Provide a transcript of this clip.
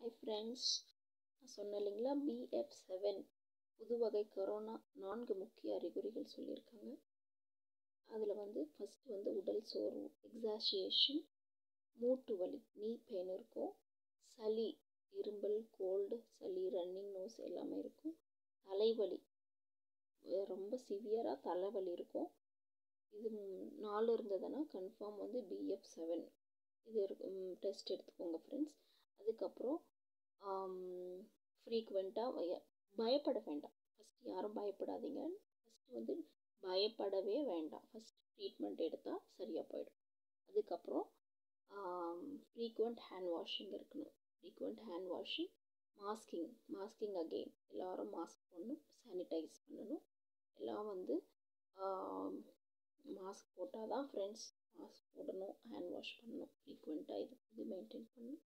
Hi friends, நான் சொன்னேன் இல்லைங்களா, BF7 புது வகை கொரோனா 4 முக்கிய அறிகுறிகள் சொல்லியிருக்காங்க. அதில் ஃபஸ்ட்டு உடல் சோர்வு, எக்ஸாஷியேஷன், மூட்டு வலி, நீ பெயின் இருக்கும், சளி, இரும்பல், கோல்டு, சளி, ரன்னிங் நோஸ் எல்லாமே இருக்கும், தலைவலி, ரொம்ப சிவியராக தலைவலி இருக்கும். இது 4 இருந்ததுன்னா கன்ஃபார்ம் BF7 இது டெஸ்ட் எடுத்துக்கோங்க ஃப்ரெண்ட்ஸ். அதுக்கப்புறம் ஃப்ரீக்வெண்ட்டாக பயப்பட வேண்டாம். ஃபஸ்ட்டு யாரும் பயப்படாதீங்க. ஃபஸ்ட்டு பயப்படவே வேண்டாம். ஃபஸ்ட் ட்ரீட்மெண்ட் எடுத்தால் சரியாக போயிடும். அதுக்கப்புறம் ஃப்ரீக்வெண்ட் ஹேண்ட் வாஷிங் இருக்கணும். Frequent hand washing, masking again எல்லோரும் மாஸ்க் போடணும், சானிடைஸ் பண்ணணும். எல்லாம் மாஸ்க் போட்டால் தான் ஃப்ரெண்ட்ஸ், மாஸ்க் போடணும், ஹேண்ட் வாஷ் பண்ணணும், ஃப்ரீக்வெண்ட்டாக இது மெயின்டைன் பண்ணணும்.